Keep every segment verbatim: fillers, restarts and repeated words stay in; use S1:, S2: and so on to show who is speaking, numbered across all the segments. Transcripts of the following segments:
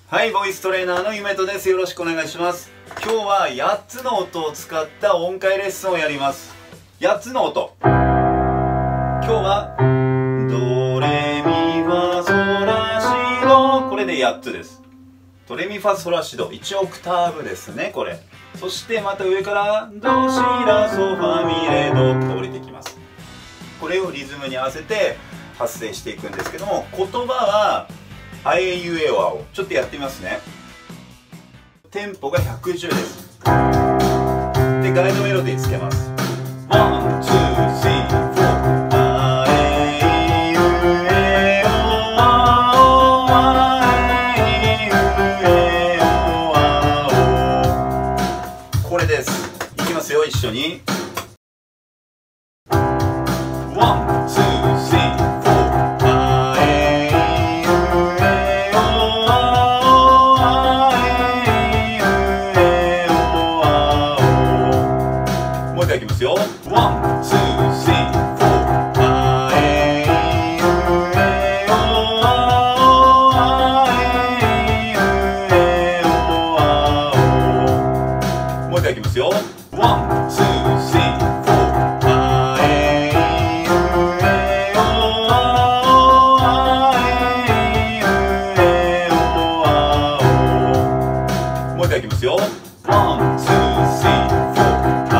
S1: はい、ボイストレーナーのゆめとです。よろしくお願いします。今日はやっつの音を使った音階レッスンをやります。やっつの音。今日はドレミファソラシド、これでやっつです。ドレミファソラシド、いちオクターブですね、これ。そしてまた上からドシラソファミレドって降りてきます。これをリズムに合わせて発声していくんですけども、言葉はあえいうえおあお。ちょっとやってみますね。テンポがひゃくじゅうです。で、ガイドメロディーつけます。ワン、ツー、スリー、フォー。あえいうえおあえいうえおあお。これです。いきますよ、一緒に。ワン、ツー、スリー、フォー。いきますよ。ワン、ツー、スリー、フォー。あえいうえおあえいうえおあお。もう一回いきますよ。ワン、ツー、スリー、フォー。あえいうえおあえいうえおあお。もう一回いきますよ。ワン、ツー、スリー、フォー。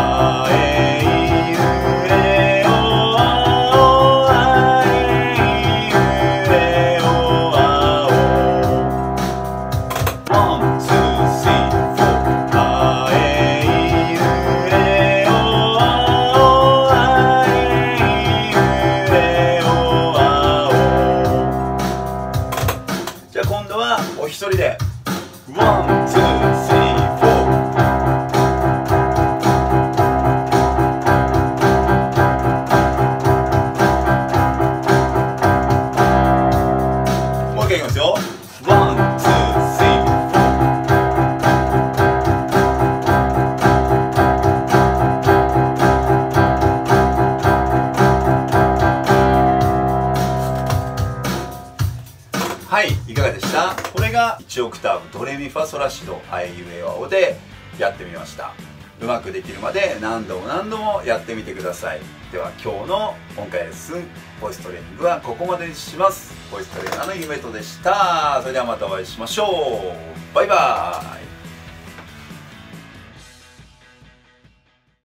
S1: じゃあ今度はお一人でワン、ツー、スリー、フォー。もう一回いきますよ。ワン、ツー、スリー、フォー。はい、いかがでした？これがいちオクターブドレミファソラシドあえいうえおあおでやってみました。うまくできるまで何度も何度もやってみてください。では今日の音階レッスンボイストレーニングはここまでにします。ボイストレーナーのゆめとでした。それではまたお会いしましょう。バイバーイ。